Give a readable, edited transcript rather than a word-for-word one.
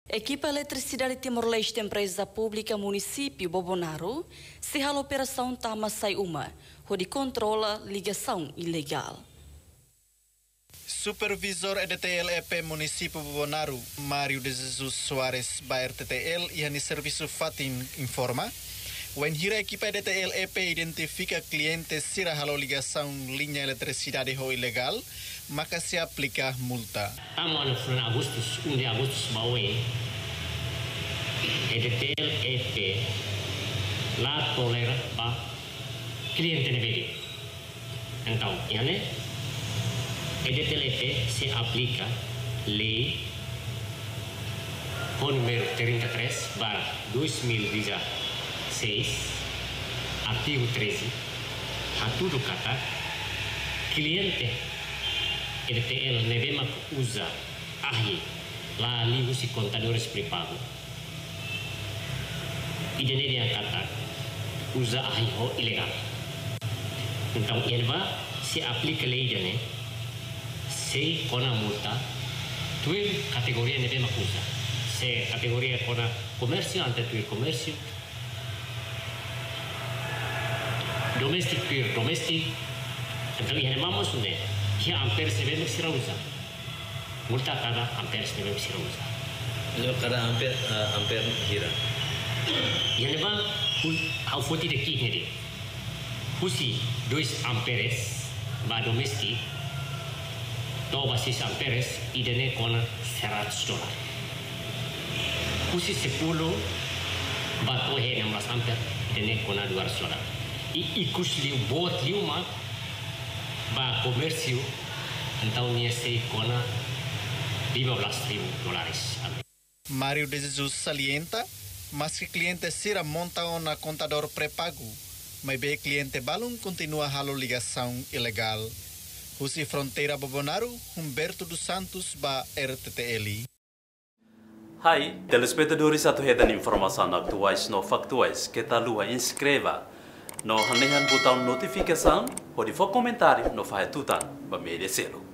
Equipa Eletricidade Timor-Leste, empresa pública município Bobonaro, se a operação Tama Sai Uma, onde controla ligação ilegal. Supervisor EDTL-EP município Bobonaro, Mário de Jesus Soares, BRTTL, e a serviço Fatin informa, when hira equipa EDTL-EP identifica clientes sira halo ligação linha eletricidade ho ilegal, maka se aplica multa. Estamos no Agustus, 1 de Agustus, Baue, EDTL-EP, lá tolera para cliente negativo. Então, EDTL-EP se aplica lei com número 33/2016, artigo 13, a tudo kata cliente EDTL nevema usa ahi lá ali usi contadores pré-pago e de neve kata usa ahi ho ilegal. Então ele vai se aplica lei de se com a multa tu categoria nevema usa se categoria com a comércio ante tu comércio domestic per domestic. Então ele vamos né que ampere se vende se usa multa cada ampere se vende se usa cada ampere hira ele vai ao foto de aqui né usi 2 amperes ba domestic to basis amperes e dene com $100 usi 10 ba to he 16 ampere dene com $200 e kusli bot liuma ba comércio então ia ser com $15,000. Mário de Jesus salienta, mas que cliente sira monta na contador pré-pago, mas bem cliente balum continua halo ligação ilegal. Husi Fronteira Bobonaro, Humberto dos Santos, ba RTTL. Hai, telespectadores atuhetan informação atuais no factuais que tá lua inscreva no hanehan botão notificação ou de for comentário no faz tutan ba merecê-lo.